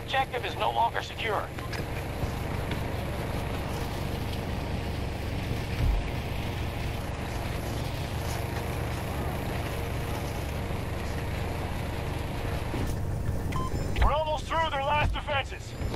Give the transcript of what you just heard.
objective is no longer secure. We're almost through their last defenses.